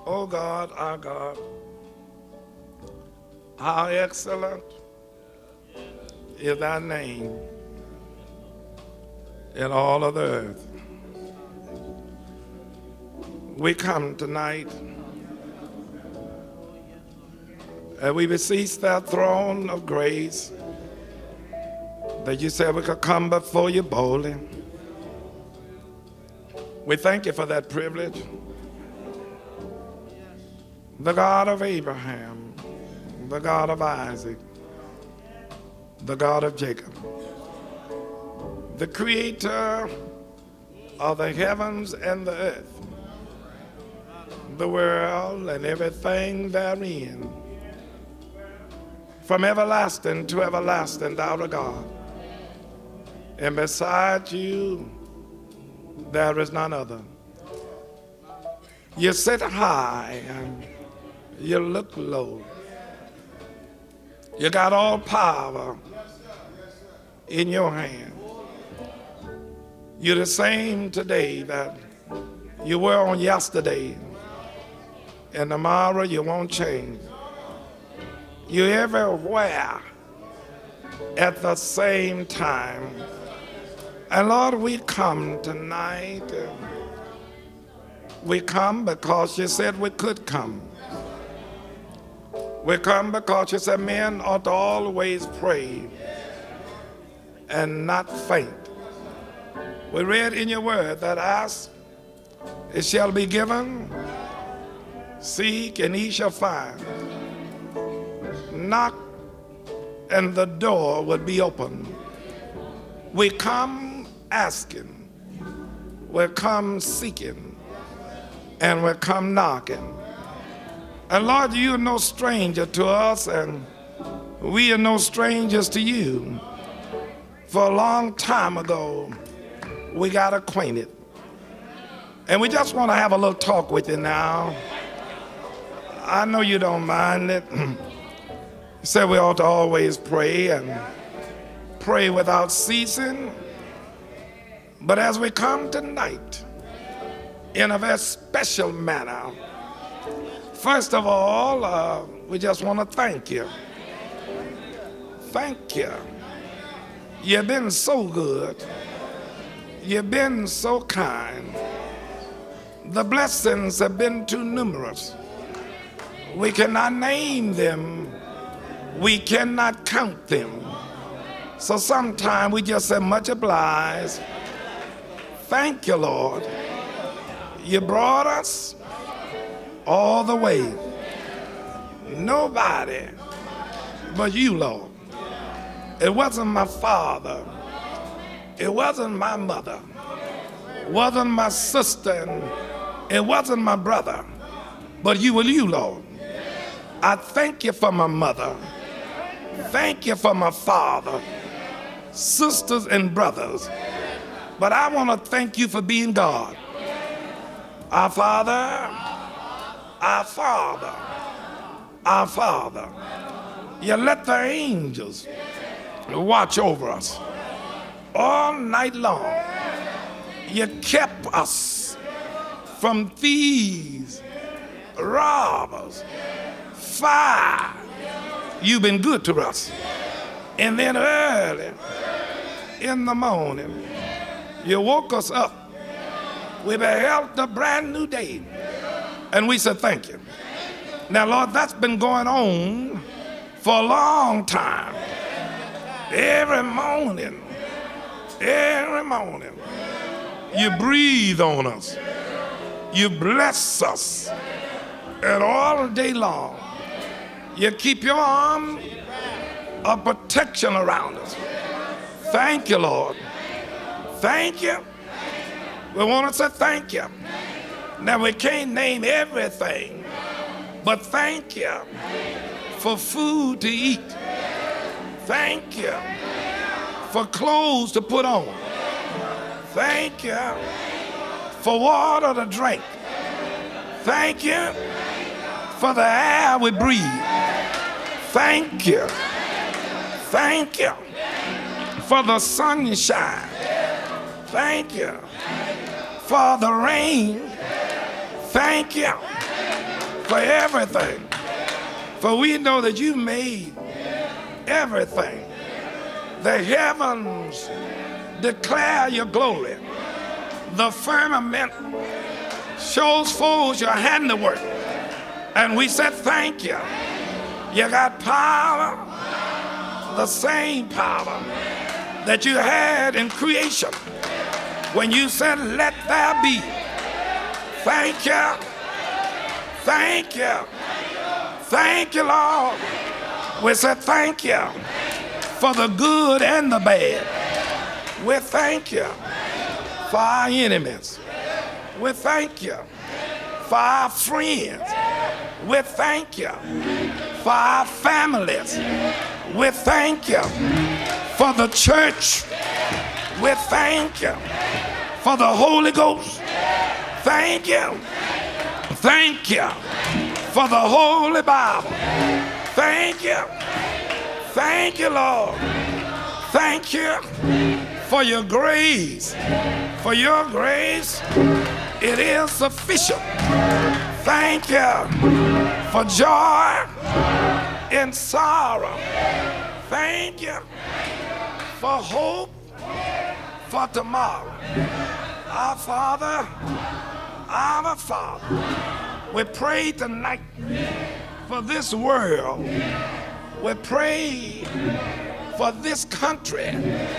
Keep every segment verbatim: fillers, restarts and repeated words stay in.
O God, our God, how excellent is thy name in all of the earth. We come tonight and we beseech thy throne of grace that you said we could come before you boldly. We thank you for that privilege. The God of Abraham, the God of Isaac, the God of Jacob, the creator of the heavens and the earth, the world and everything therein. From everlasting to everlasting, thou art God. And beside you, there is none other. You sit high and you look low. You got all power in your hand. You're the same today that you were on yesterday, and tomorrow you won't change. You're everywhere at the same time. And Lord, we come tonight. We come because you said we could come. We come because you said men ought to always pray and not faint. We read in your word that ask, it shall be given, seek, and ye shall find. Knock, and the door would be open. We come asking, we come seeking, and we come knocking. And Lord, you are no stranger to us, and we are no strangers to you. For a long time ago, we got acquainted. And we just want to have a little talk with you now. I know you don't mind it. You said we ought to always pray and pray without ceasing. But as we come tonight in a very special manner, first of all, uh, we just want to thank you. Thank you. You've been so good. You've been so kind. The blessings have been too numerous. We cannot name them. We cannot count them. So sometimes we just say much obliged. Thank you, Lord. You brought us all the way. Nobody but you, Lord. It wasn't my father. It wasn't my mother. It wasn't my sister. And it wasn't my brother. But you were you, Lord. I thank you for my mother. Thank you for my father, sisters and brothers. But I want to thank you for being God. Our Father, our Father, our Father. You let the angels watch over us all night long. You kept us from thieves, robbers, fire. You've been good to us. And then early in the morning, you woke us up. We beheld a brand new day. And we said, thank you. Now, Lord, that's been going on for a long time. Every morning, every morning, you breathe on us. You bless us. And all day long, you keep your arm of protection around us. Thank you, Lord. Thank you. We want to say thank you. Now, we can't name everything, but thank you for food to eat. Thank you for clothes to put on. Thank you for water to drink. Thank you for the air we breathe. Thank you. Thank you for the sunshine. Thank you for the rain. Thank you for everything. For we know that you made everything. The heavens declare your glory. The firmament shows forth your handiwork. And we said thank you. You got power, the same power that you had in creation when you said let there be. Thank you. Thank you. Thank you, Lord. We said thank you for the good and the bad. We thank you for our enemies. We thank you for our friends. We thank you for our families. We thank you for the church. We thank you for the Holy Ghost. Thank you. Thank you for the Holy Bible. Thank you. Thank you, Lord. Thank you for your grace. For your grace, it is sufficient. Thank you for joy in sorrow. Thank you for hope for tomorrow. Our Father, our Father, we pray tonight for this world. We pray for this country.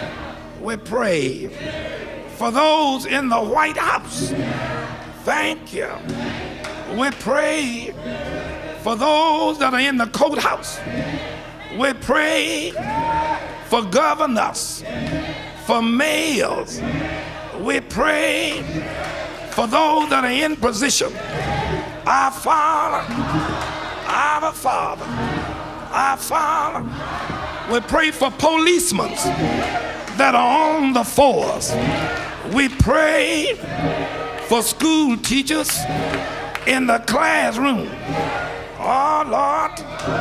We pray for those in the White House. Thank you. We pray for those that are in the courthouse. We pray for governors, for mayors. We pray for those that are in position. Our Father, our Father, our Father. We pray for policemen that are on the force. We pray for school teachers in the classroom. Oh Lord,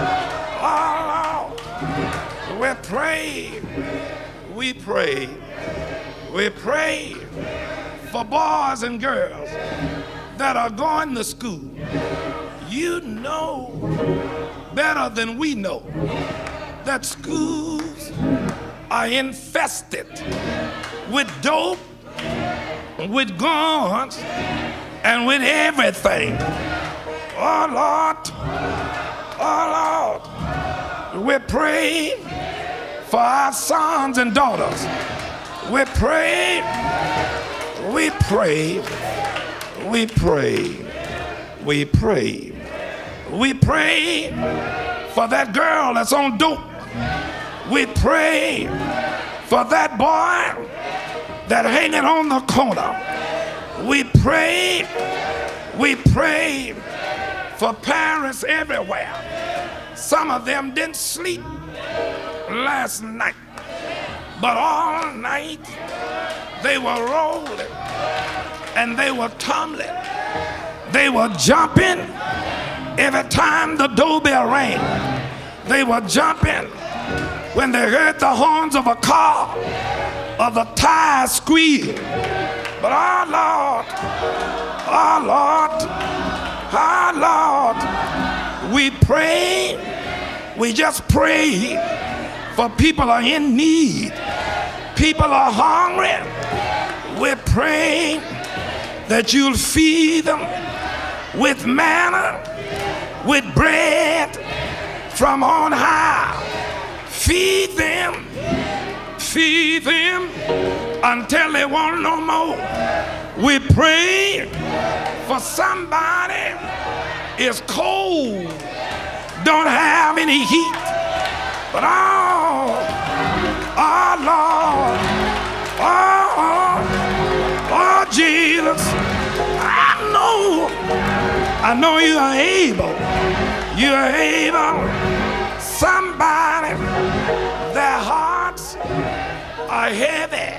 oh Lord, we pray, we pray, we pray for boys and girls that are going to school. You know better than we know that schools are infested with dope, with guns, and with everything. Oh Lord, oh Lord, we pray for our sons and daughters. We pray, we pray, we pray, we pray, we pray for that girl that's on dope. We pray for that boy that hanging on the corner. We pray, we pray for parents everywhere. Some of them didn't sleep last night, but all night they were rolling and they were tumbling. They were jumping every time the doorbell rang. They were jumping when they heard the horns of a car or the tires squeal. But our Lord, our Lord, our Lord, we pray, we just pray for people are in need. People are hungry. We pray that you'll feed them with manna, with bread from on high. Feed them, feed them until they want no more. We pray for somebody is cold, don't have any heat, but oh, oh Lord, oh, oh, oh Jesus, I know, I know you are able, you are able. Somebody, their hearts are heavy.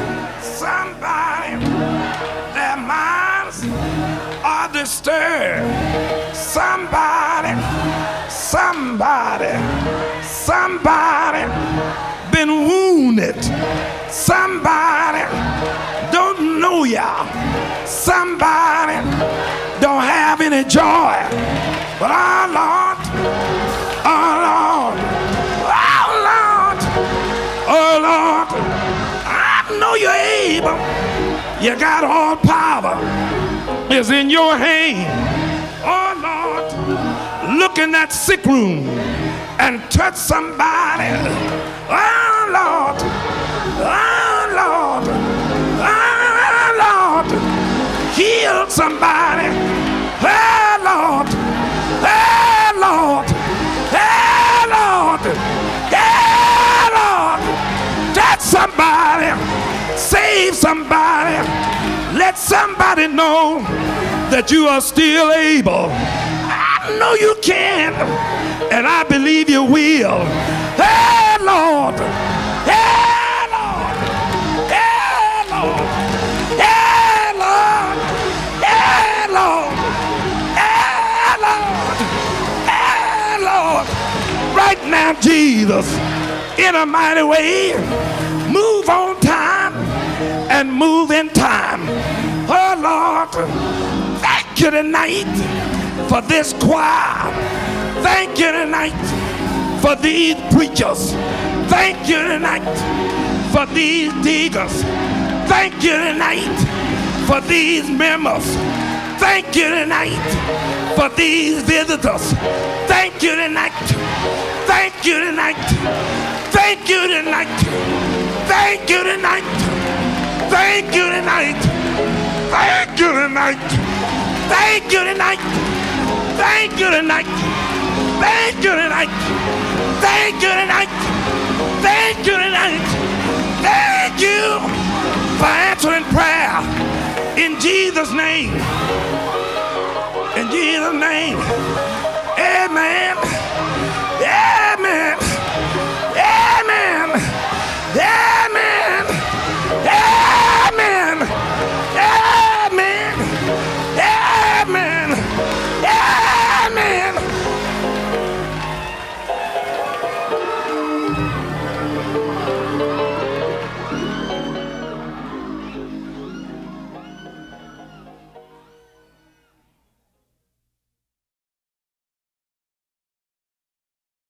Somebody, their minds are disturbed. Somebody, somebody, somebody been wounded. Somebody don't know ya. Somebody don't have any joy. But oh Lord, oh Lord, oh Lord, oh Lord, I know you're able. You got all power is in your hand. Oh Lord, look in that sick room and touch somebody. Oh Lord, oh Lord, oh Lord, heal somebody. Oh Lord, oh Lord, oh Lord, oh Lord, touch somebody, save somebody, let somebody know that you are still able. I know you can, and I believe you will. Hey Lord, hey Lord, hey Lord, hey Lord, hey Lord, hey Lord, hey Lord. Right now, Jesus, in a mighty way, move on time and move in time. Oh Lord, thank you tonight for this choir. Thank you tonight for these preachers. Thank you tonight for these diggers. Thank you tonight for these members. Thank you tonight for these visitors. Thank you tonight. Thank you tonight. Thank you tonight. Thank you tonight. Thank you tonight. Thank you tonight. Thank you tonight. Thank you tonight. Thank you tonight. Thank you tonight. Thank you tonight. Thank you for answering prayer. In Jesus' name. In Jesus' name. Amen.